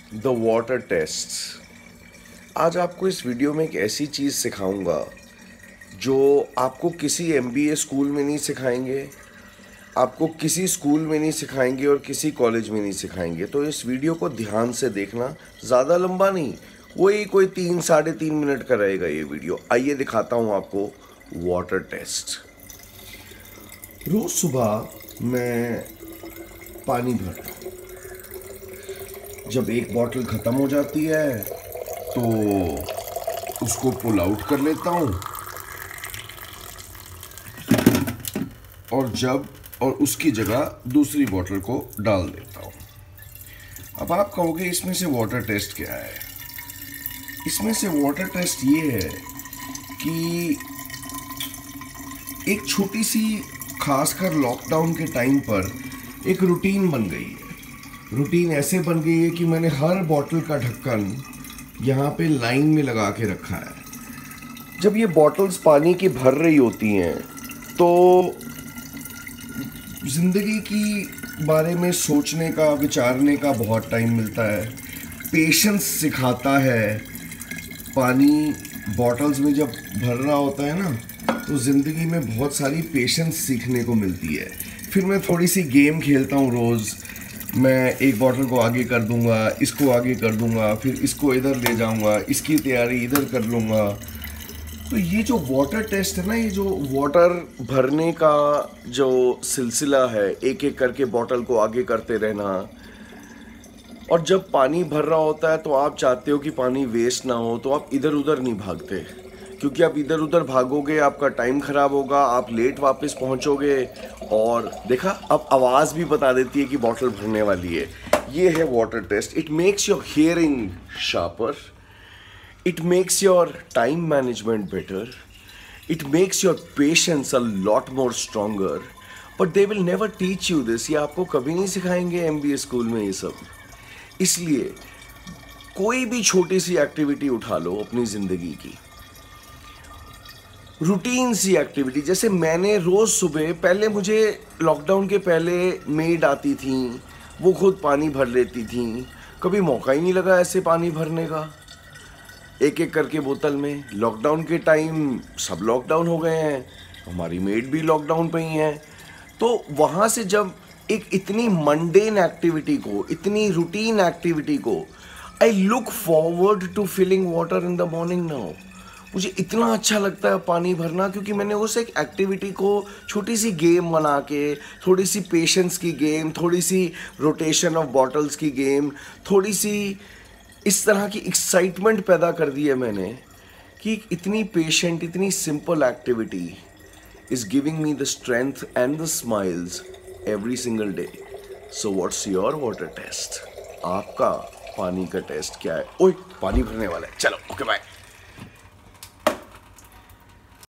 The water test. आज आपको इस वीडियो में एक ऐसी चीज़ सिखाऊंगा जो आपको किसी एमबीए स्कूल में नहीं सिखाएंगे, आपको किसी स्कूल में नहीं सिखाएंगे और किसी कॉलेज में नहीं सिखाएंगे। तो इस वीडियो को ध्यान से देखना, ज़्यादा लंबा नहीं, वही कोई 3-3.5 मिनट का रहेगा ये वीडियो। आइए दिखाता हूँ आपको वाटर टेस्ट। रोज़ सुबह मैं पानी भरता हूँ। जब एक बॉटल ख़त्म हो जाती है तो उसको पुल आउट कर लेता हूँ और उसकी जगह दूसरी बॉटल को डाल देता हूँ। अब आप कहोगे इसमें से वाटर टेस्ट क्या है? इसमें से वाटर टेस्ट ये है कि एक छोटी सी, खासकर लॉकडाउन के टाइम पर एक रूटीन बन गई है। रूटीन ऐसे बन गई है कि मैंने हर बॉटल का ढक्कन यहाँ पे लाइन में लगा के रखा है। जब ये बॉटल्स पानी की भर रही होती हैं तो ज़िंदगी की बारे में सोचने का, विचारने का बहुत टाइम मिलता है। पेशेंस सिखाता है। पानी बॉटल्स में जब भर रहा होता है ना, तो ज़िंदगी में बहुत सारी पेशेंस सीखने को मिलती है। फिर मैं थोड़ी सी गेम खेलता हूँ रोज़। मैं एक बॉटल को आगे कर दूंगा, इसको आगे कर दूंगा, फिर इसको इधर ले जाऊंगा, इसकी तैयारी इधर कर लूँगा। तो ये जो वाटर टेस्ट है ना, ये जो वाटर भरने का जो सिलसिला है, एक एक करके बॉटल को आगे करते रहना, और जब पानी भर रहा होता है तो आप चाहते हो कि पानी वेस्ट ना हो, तो आप इधर उधर नहीं भागते, क्योंकि आप इधर उधर भागोगे आपका टाइम खराब होगा, आप लेट वापस पहुंचोगे। और देखा, अब आवाज़ भी बता देती है कि बॉटल भरने वाली है। ये है water test. It makes your hearing sharper, it makes your time management better, it makes your patience a lot more stronger. But they will never teach you this. ये आपको कभी नहीं सिखाएंगे एमबीए स्कूल में ये सब। इसलिए कोई भी छोटी सी एक्टिविटी उठा लो अपनी ज़िंदगी की, रूटीन सी एक्टिविटी। जैसे मैंने रोज़ सुबह, पहले मुझे लॉकडाउन के पहले मेड आती थी, वो खुद पानी भर लेती थी। कभी मौका ही नहीं लगा ऐसे पानी भरने का, एक एक करके बोतल में। लॉकडाउन के टाइम सब लॉकडाउन हो गए हैं, हमारी मेड भी लॉकडाउन पे ही है। तो वहाँ से जब एक इतनी मंडेन एक्टिविटी को, इतनी रूटीन एक्टिविटी को, I look forward to filling water in the morning now. मुझे इतना अच्छा लगता है पानी भरना, क्योंकि मैंने उस एक एक्टिविटी को छोटी सी गेम बना के, थोड़ी सी पेशेंस की गेम, थोड़ी सी रोटेशन ऑफ बॉटल्स की गेम, थोड़ी सी इस तरह की एक्साइटमेंट पैदा कर दी है मैंने, कि इतनी पेशेंट, इतनी simple activity is giving me the strength and the smiles every single day. So what's your water test? आपका पानी का टेस्ट क्या है? ओए, पानी भरने वाला है। चलो, ओके बाय।